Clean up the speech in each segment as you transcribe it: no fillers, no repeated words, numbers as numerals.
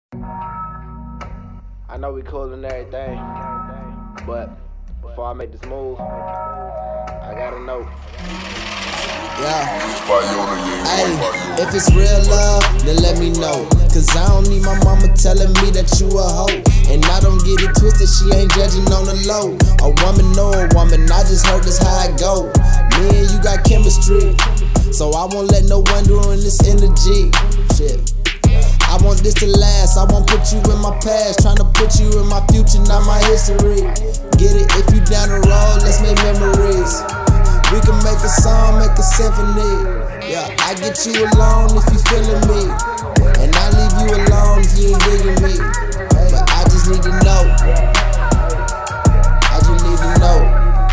I know we cool and everything, but before I make this move, I gotta know. Yeah. Hey, if it's real love, then let me know. Cause I don't need my mama telling me that you a hoe. And I don't get it twisted, she ain't judging on the low. A woman know a woman, I just heard this how it go. Me and you got chemistry, so I won't let no one ruin this energy. Shit, I want this to last, I won't put you in my past. Tryna put you in my future, not my history. Get it, if you down the road, let's make memories. We can make a song, make a symphony. Yeah, I get you alone if you feeling me, and I leave you alone if you ain't digging me. But I just need to know, I just need to know.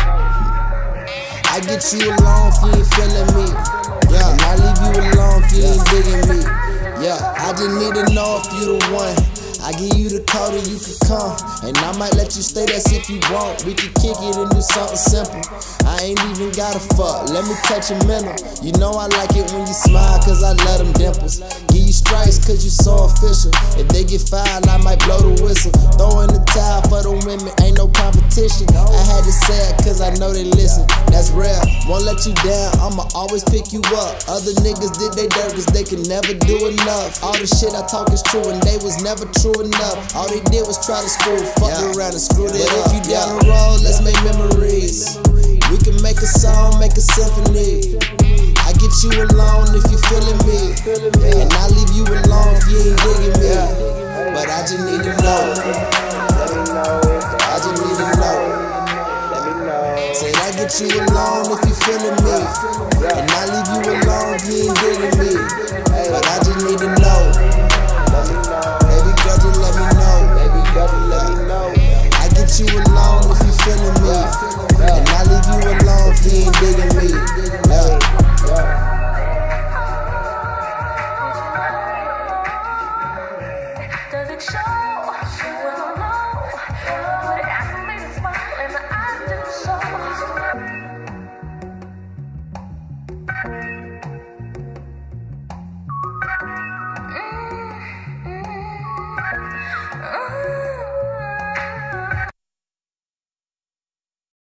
I get you alone if you ain't feeling me, yeah, and I leave you alone if you ain't digging me. Yeah, I just need to know if you the one. I give you the code and you can come, and I might let you stay, that's if you want. We can kick it and do something simple. I ain't even gotta fuck, let me touch your mental. You know I like it when you smile, cause I love them dimples. Give you stripes cause you so official. If they get fired, I might blow the whistle. Throw in the towel for the women, ain't no competition. I had to say it cause I know they listen. That's real, won't let you down, I'ma always pick you up. Other niggas did they dirt cause they could never do enough. All the shit I talk is true and they was never true enough. All they did was try to screw, fucked around and screwed it up. If you down the road, let's make memories. We can make a song, make a symphony. I get you alone if you feeling me, and I leave you alone if you ain't digging me. But I just need to know, I just need to know. Said I get you alone if you feeling me, and I leave you alone